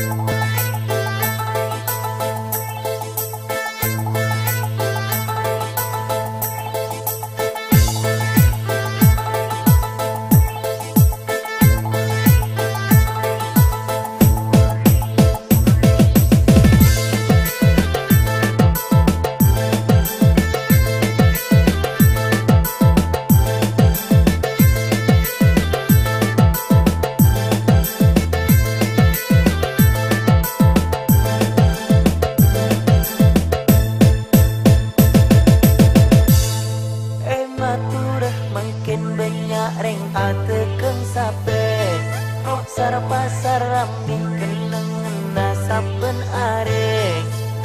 Makin banyak reng atekeng sape pasar pasar rame kenengan saben are.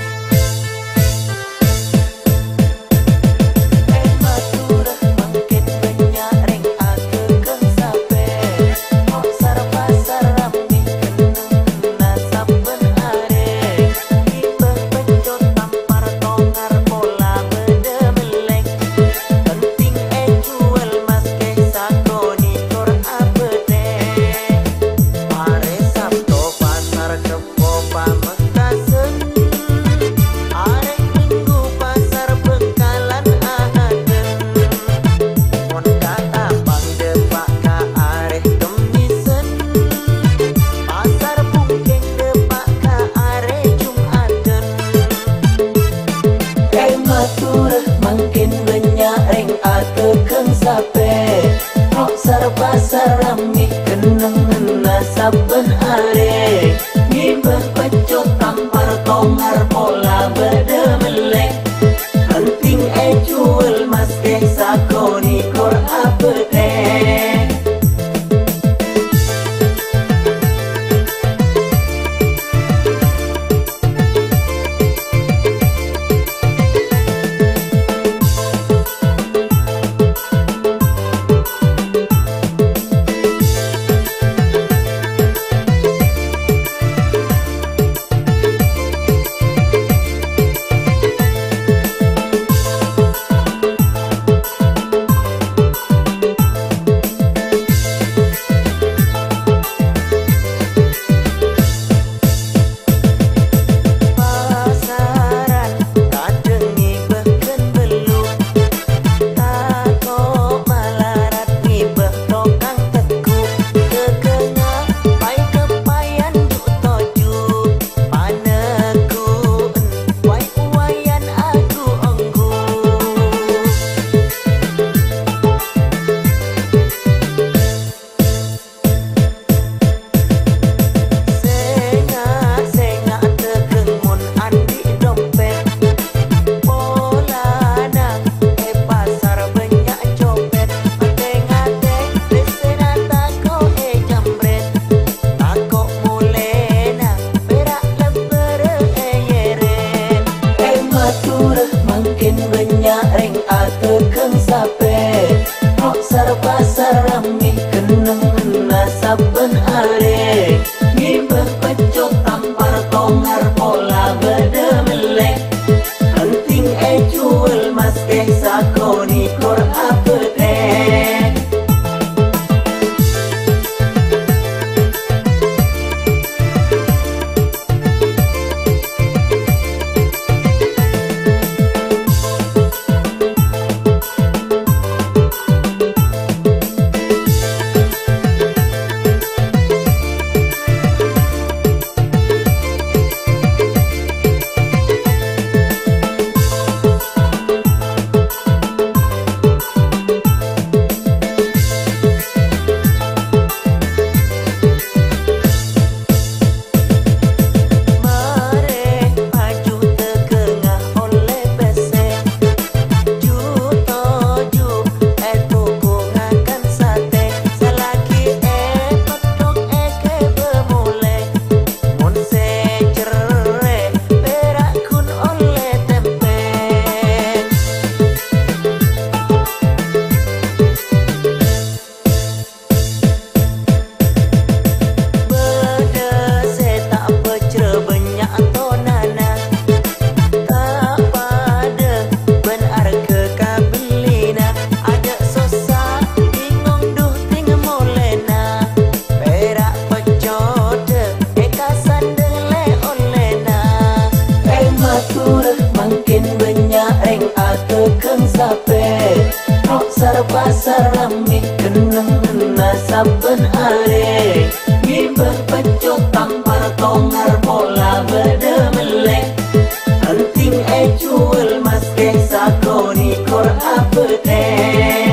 Makin banyak reng atekeng sape pasar pasar rame kenengan saben are. Ngibah pecot tampar tongar pola beda melek penting jual mas keh sakoni kor apete. Makin banyak reng atekeng sape pasar pasar rame kenengan saben are. Ngibah pecot tampar tongar pola beda melek penting jual mas keh sakoni kor apete. sape Rok sar pasar rami keneng saben are Ngibah pecut tampar tongar bola berdemelek Anting jual mas keng sakoni kor apete